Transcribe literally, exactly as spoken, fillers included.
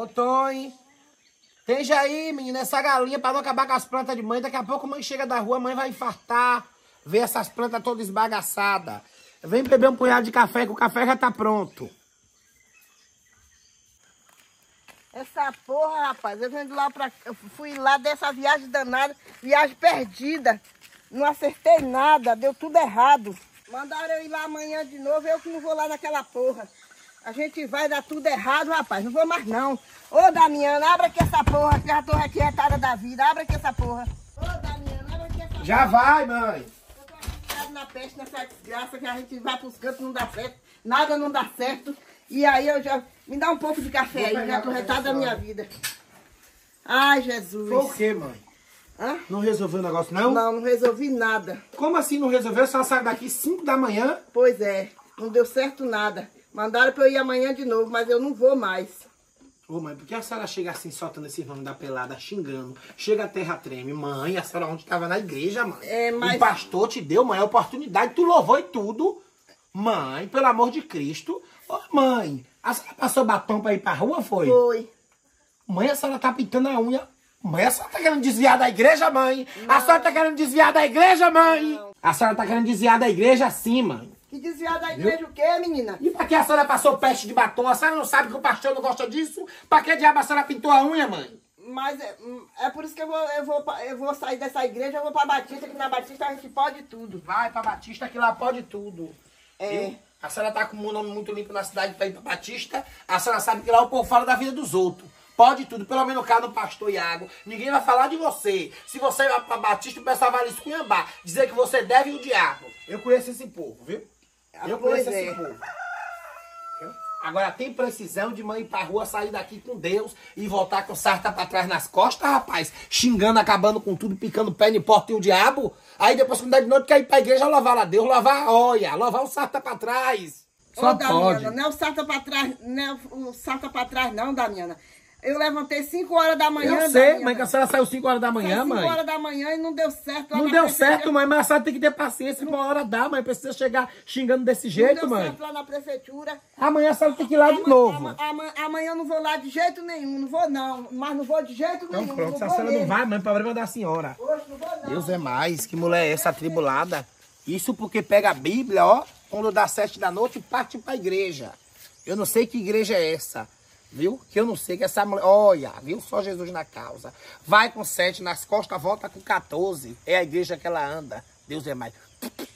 Ô, Tony, esteja aí, menina, essa galinha pra não acabar com as plantas de mãe. Daqui a pouco a mãe chega da rua, a mãe vai infartar. Ver essas plantas todas esbagaçadas. Vem beber um punhado de café, que o café já tá pronto. Essa porra, rapaz, eu venho de lá pra... Eu fui lá dessa viagem danada, viagem perdida. Não acertei nada, deu tudo errado. Mandaram eu ir lá amanhã de novo, eu que não vou lá naquela porra. A gente vai dar tudo errado, rapaz, não vou mais não. Ô, Damiana, abre aqui essa porra, que já tô arrequietada da vida. Abre aqui essa porra. Ô, Damiana, abre aqui essa porra. Já vai, mãe. Eu tô arrequietada na peste, nessa desgraça, que a gente vai pros cantos, não dá certo. Nada não dá certo. E aí eu já... Me dá um pouco de café aí, já tô retada da minha vida. Ai, Jesus. Foi o quê, mãe? Hã? Não resolveu o negócio, não? Não, não resolvi nada. Como assim não resolveu? A senhora sai daqui cinco da manhã? Pois é, não deu certo nada. Mandaram pra eu ir amanhã de novo, mas eu não vou mais. Ô, mãe, por que a senhora chega assim, soltando esse nome da pelada, xingando? Chega a terra treme. Mãe, a senhora ontem estava na igreja, mãe. É, mas... O pastor te deu, mãe, a oportunidade, tu louvou e tudo. Mãe, pelo amor de Cristo. Ô, mãe, a senhora passou batom pra ir pra rua, foi? Foi. Mãe, a senhora tá pintando a unha. Mãe, a senhora tá querendo desviar da igreja, mãe? Não. A senhora tá querendo desviar da igreja, mãe? Não. A senhora tá querendo desviar da igreja sim, mãe. Que desviar da igreja? Viu? O quê, menina? E pra que a senhora passou peste de batom? A senhora não sabe que o pastor não gosta disso? Pra que diabo a senhora pintou a unha, mãe? Mas é, é por isso que eu vou, eu, vou, eu vou sair dessa igreja, eu vou pra Batista, que na Batista a gente pode tudo. Vai pra Batista, que lá pode tudo. É. Viu? A senhora tá com o nome muito limpo na cidade pra ir pra Batista. A senhora sabe que lá o povo fala da vida dos outros. Pode tudo, pelo menos cá no pastor Iago. Ninguém vai falar de você. Se você vai pra Batista, o pessoal vai lhe esculhambar. Dizer que você deve o diabo. Eu conheço esse povo, viu? Eu conheço é. esse povo. Agora tem precisão de mãe ir pra rua, sair daqui com Deus e voltar com sarta pra trás nas costas, rapaz. Xingando, acabando com tudo, picando pé de porta e o diabo. Aí depois, quando dá de noite, quer ir pra igreja louvar a Deus, louvar, olha, louvar o sarta pra trás. Só Ô, pode. Damiana, não é o sarta pra trás, não é o sarta pra trás não, Damiana. Eu levantei cinco horas da manhã, Eu sei, Damiana. mãe, que a senhora saiu cinco horas da manhã, Saiu mãe. cinco horas da manhã e não deu certo. Lá Não na deu prefeitura. certo, mãe, mas a senhora tem que ter paciência pra uma hora dar, mãe. Precisa chegar xingando desse jeito, Não deu mãe. certo lá na prefeitura. Amanhã a senhora tem que ir lá de Ama, novo. ama, ama, amanhã eu não vou lá de jeito nenhum, não vou não. Mas não vou de jeito Então nenhum. pronto, não se a vou senhora não mesmo. vai, mãe, problema da senhora. Hoje não vou não. Deus é mais, que mulher é essa atribulada? Isso porque pega a Bíblia, ó, quando dá sete da noite, parte pra igreja. Eu não sei que igreja é essa, viu? Que eu não sei que essa mulher... Olha, viu? Só Jesus na causa. Vai com sete nas costas, volta com quatorze. É a igreja que ela anda. Deus é mais.